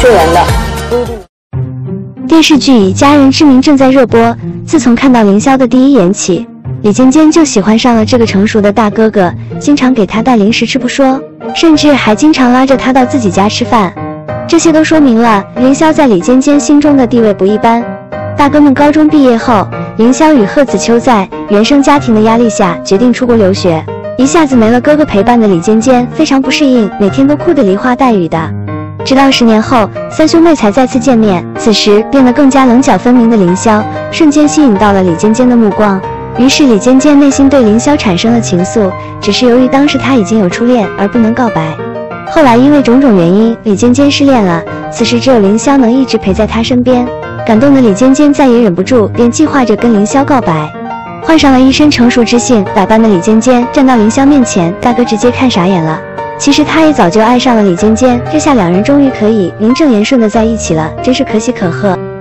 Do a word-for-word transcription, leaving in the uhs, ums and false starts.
是人的，不一定。 电视剧《家人之名》正在热播，自从看到凌霄的第一眼起，李尖尖就喜欢上了这个成熟的大哥哥，经常给他带零食吃不说，甚至还经常拉着他到自己家吃饭。这些都说明了凌霄在李尖尖心中的地位不一般。大哥们高中毕业后，凌霄与贺子秋在原生家庭的压力下决定出国留学，一下子没了哥哥陪伴的李尖尖非常不适应，每天都哭得梨花带雨的。直到十年后，三兄妹才再次见面，此时变得更加棱角分明的凌霄瞬间吸引到了李尖尖的目光，于是李尖尖内心对凌霄产生了情愫，只是由于当时他已经有初恋而不能告白。后来因为种种原因，李尖尖失恋了，此时只有凌霄能一直陪在他身边。感动的李尖尖再也忍不住，便计划着跟凌霄告白。换上了一身成熟知性打扮的李尖尖站到凌霄面前，大哥直接看傻眼了。其实他也早就爱上了李尖尖，这下两人终于可以名正言顺的在一起了，真是可喜可贺。